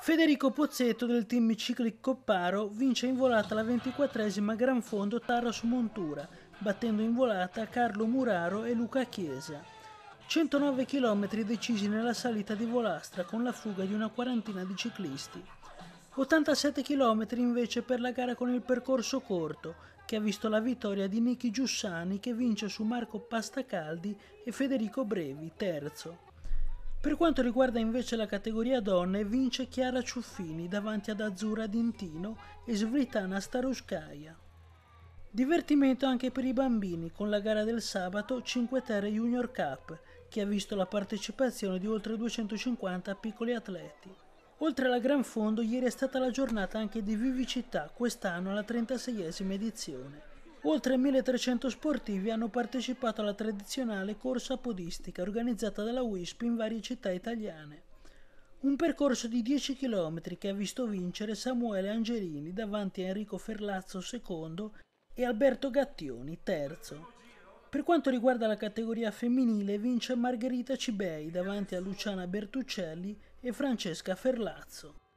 Federico Pozzetto del team Ciclic Copparo vince in volata la 24esima Gran Fondo Tara su Montura, battendo in volata Carlo Muraro e Luca Chiesa. 109 km decisi nella salita di Volastra con la fuga di una quarantina di ciclisti. 87 km invece per la gara con il percorso corto, che ha visto la vittoria di Niki Giussani che vince su Marco Pastacaldi e Federico Brevi, terzo. Per quanto riguarda invece la categoria donne, vince Chiara Ciuffini davanti ad Azzurra Dintino e Svritana Staruskaya. Divertimento anche per i bambini con la gara del sabato 5 Terre Junior Cup, che ha visto la partecipazione di oltre 250 piccoli atleti. Oltre alla Gran Fondo, ieri è stata la giornata anche di Vivicità, quest'anno alla 36esima edizione. Oltre 1300 sportivi hanno partecipato alla tradizionale corsa podistica organizzata dalla WISP in varie città italiane. Un percorso di 10 km che ha visto vincere Samuele Angelini davanti a Enrico Ferlazzo secondo e Alberto Gattioni terzo. Per quanto riguarda la categoria femminile vince Margherita Cibei davanti a Luciana Bertuccelli e Francesca Ferlazzo.